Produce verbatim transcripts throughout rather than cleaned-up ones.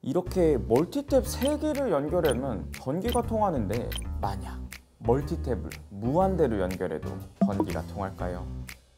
이렇게 멀티탭 세 개를 연결하면 전기가 통하는데 만약 멀티탭을 무한대로 연결해도 전기가 통할까요?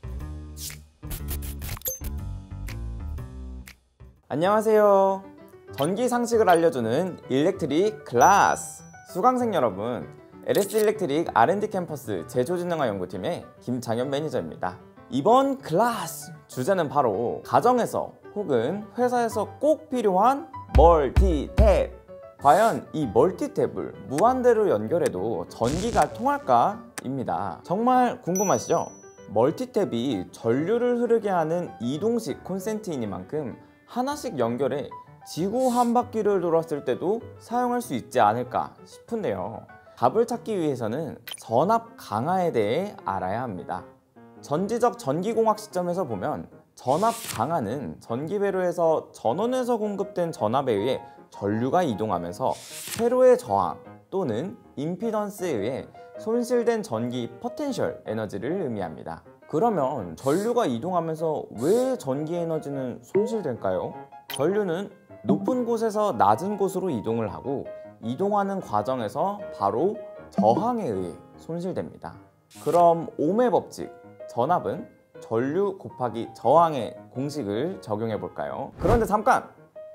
안녕하세요. 전기 상식을 알려주는 일렉트릭 클래스 수강생 여러분, 엘에스 일렉트릭 알 앤 디 캠퍼스 제조진흥화 연구팀의 김장현 매니저입니다. 이번 클래스 주제는 바로 가정에서 혹은 회사에서 꼭 필요한 멀티탭! 과연 이 멀티탭을 무한대로 연결해도 전기가 통할까? 입니다. 정말 궁금하시죠? 멀티탭이 전류를 흐르게 하는 이동식 콘센트이니만큼 하나씩 연결해 지구 한 바퀴를 돌았을 때도 사용할 수 있지 않을까 싶은데요. 답을 찾기 위해서는 전압 강하에 대해 알아야 합니다. 전지적 전기공학 시점에서 보면 전압 강하는 전기회로에서 전원에서 공급된 전압에 의해 전류가 이동하면서 회로의 저항 또는 임피던스에 의해 손실된 전기 포텐셜 에너지를 의미합니다. 그러면 전류가 이동하면서 왜 전기 에너지는 손실될까요? 전류는 높은 곳에서 낮은 곳으로 이동을 하고 이동하는 과정에서 바로 저항에 의해 손실됩니다. 그럼 옴의 법칙, 전압은 전류 곱하기 저항의 공식을 적용해 볼까요? 그런데 잠깐!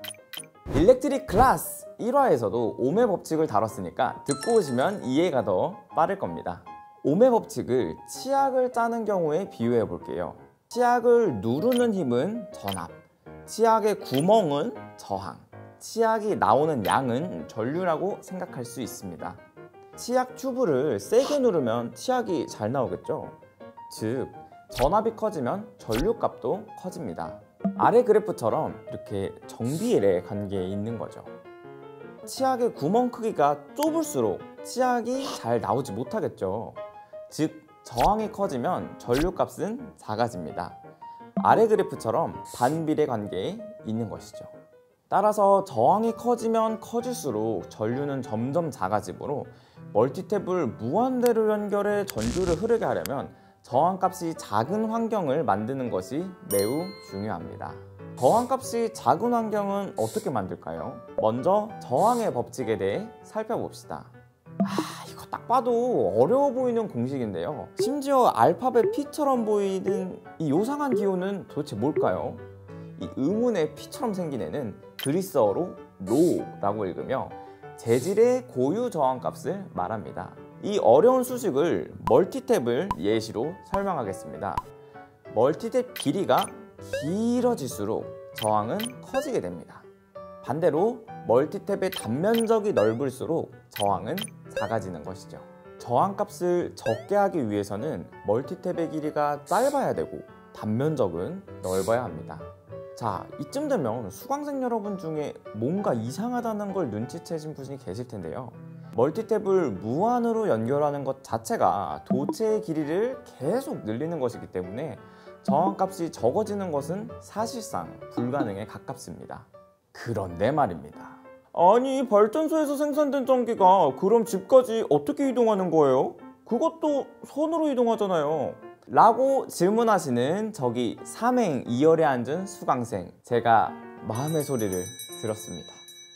일렉트릭 클래스 일 화에서도 옴의 법칙을 다뤘으니까 듣고 오시면 이해가 더 빠를 겁니다. 옴의 법칙을 치약을 짜는 경우에 비유해 볼게요. 치약을 누르는 힘은 전압, 치약의 구멍은 저항, 치약이 나오는 양은 전류라고 생각할 수 있습니다. 치약 튜브를 세게 누르면 치약이 잘 나오겠죠? 즉, 전압이 커지면 전류값도 커집니다. 아래 그래프처럼 이렇게 정비례 관계에 있는 거죠. 치약의 구멍 크기가 좁을수록 치약이 잘 나오지 못하겠죠. 즉, 저항이 커지면 전류값은 작아집니다. 아래 그래프처럼 반비례 관계에 있는 것이죠. 따라서 저항이 커지면 커질수록 전류는 점점 작아지므로 멀티탭을 무한대로 연결해 전류를 흐르게 하려면 저항값이 작은 환경을 만드는 것이 매우 중요합니다. 저항값이 작은 환경은 어떻게 만들까요? 먼저 저항의 법칙에 대해 살펴봅시다. 아, 이거 딱 봐도 어려워 보이는 공식인데요. 심지어 알파벳 P처럼 보이는 이 요상한 기호는 도대체 뭘까요? 이 의문의 P처럼 생긴 애는 그리스어로 로라고 읽으며 재질의 고유 저항값을 말합니다. 이 어려운 수식을 멀티탭을 예시로 설명하겠습니다. 멀티탭 길이가 길어질수록 저항은 커지게 됩니다. 반대로 멀티탭의 단면적이 넓을수록 저항은 작아지는 것이죠. 저항값을 적게 하기 위해서는 멀티탭의 길이가 짧아야 되고 단면적은 넓어야 합니다. 자, 이쯤 되면 수강생 여러분 중에 뭔가 이상하다는 걸 눈치채신 분이 계실 텐데요. 멀티탭을 무한으로 연결하는 것 자체가 도체의 길이를 계속 늘리는 것이기 때문에 저항값이 적어지는 것은 사실상 불가능에 가깝습니다. 그런데 말입니다. 아니, 발전소에서 생산된 전기가 그럼 집까지 어떻게 이동하는 거예요? 그것도 선으로 이동하잖아요. 라고 질문하시는 저기 삼행 이 열에 앉은 수강생, 제가 마음의 소리를 들었습니다.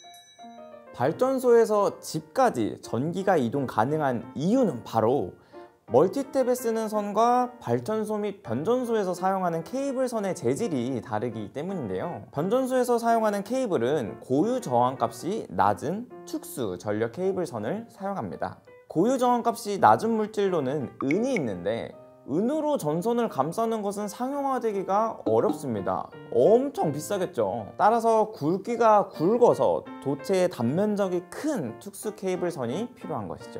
발전소에서 집까지 전기가 이동 가능한 이유는 바로 멀티탭에 쓰는 선과 발전소 및 변전소에서 사용하는 케이블선의 재질이 다르기 때문인데요. 변전소에서 사용하는 케이블은 고유 저항값이 낮은 특수 전력 케이블선을 사용합니다. 고유 저항값이 낮은 물질로는 은이 있는데 은으로 전선을 감싸는 것은 상용화되기가 어렵습니다. 엄청 비싸겠죠. 따라서 굵기가 굵어서 도체의 단면적이 큰 특수 케이블선이 필요한 것이죠.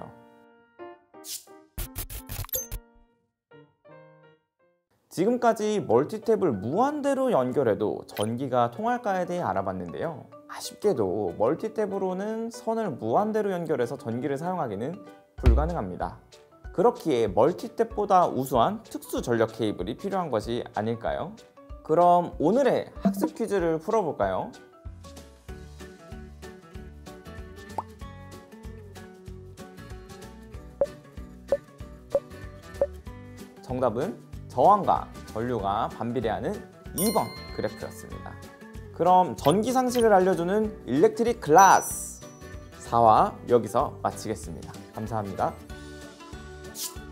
지금까지 멀티탭을 무한대로 연결해도 전기가 통할까에 대해 알아봤는데요. 아쉽게도 멀티탭으로는 선을 무한대로 연결해서 전기를 사용하기는 불가능합니다. 그렇기에 멀티탭보다 우수한 특수 전력 케이블이 필요한 것이 아닐까요? 그럼 오늘의 학습 퀴즈를 풀어볼까요? 정답은 저항과 전류가 반비례하는 이 번 그래프였습니다. 그럼 전기 상식을 알려주는 일렉트릭 클래스 사 화 여기서 마치겠습니다. 감사합니다.